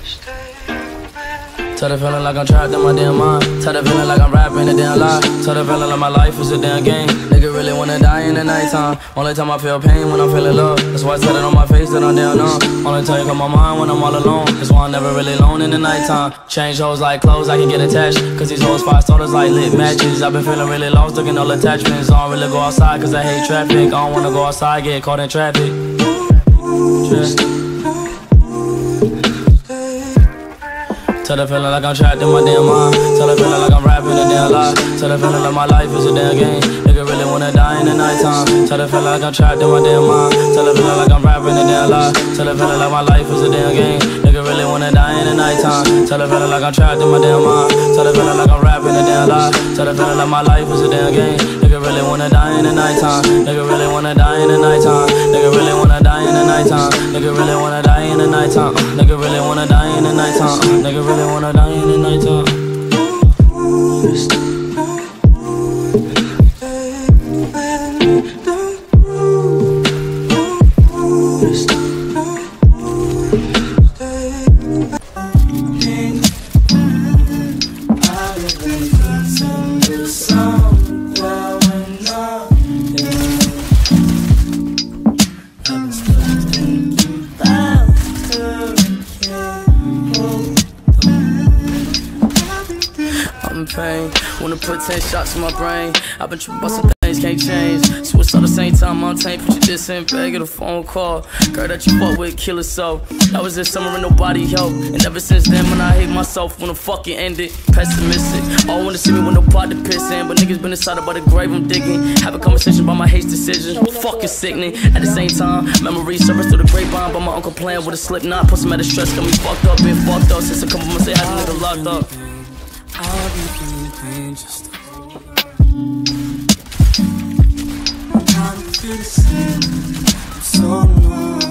Tell the feeling like I'm trapped in my damn mind. Tell the feeling like I'm rapping a damn lie. Tell the feeling like my life is a damn game. Nigga really wanna die in the nighttime. Only time I feel pain when I'm feeling love. That's why I tell it on my face that I'm down numb. Only time you come my mind when I'm all alone. That's why I'm never really alone in the nighttime. Change hoes like clothes, I can get attached. Cause these hoes 5 starters like lit matches. I've been feeling really lost, looking all attachments. I don't really go outside cause I hate traffic. I don't wanna go outside, get caught in traffic. Tell the feeling like I'm trapped in my damn mind. Tell the feeling like I'm rapping a damn lie. Tell the feeling like my life is a damn game. Nigga really wanna die in the nighttime. Tell the feeling like I'm trapped in my damn mind. Tell the feeling like I'm rapping a damn lie. Tell the feeling like my life is a damn game. Nigga really wanna die in the nighttime. Tell the feeling like I'm trapped in my damn mind. Tell the feeling like I'm rapping a damn lie. Tell the feeling like my life is a damn game. Nigga really wanna die in the nighttime. Nigga really wanna die in the nighttime. Nigga really wanna die in the nighttime. Nigga really wanna die in the nighttime. Nigga really wanna die in the nighttime. Nigga really wanna die in the nighttime. Pain. Wanna put 10 shots in my brain. I've been tripping about some things, can't change. Switch all the same time, I'm tamed. Put you this in bag, get a phone call. Girl that you fuck with, kill herself. That was this summer and nobody helped. And ever since then, when I hate myself, when the fuck it ended, pessimistic. All wanna see me with no pot to piss in. But niggas been inside about the grave I'm digging. Have a conversation about my hate decisions. Fucking sickening. At the same time, memories surface through the grapevine. But my uncle playing with a slip knot. Put some out of stress, got me fucked up, been fucked up. Since a couple months, they had a nigga locked up. I'll be feeling pain just I'm not feel the same. I'm so numb.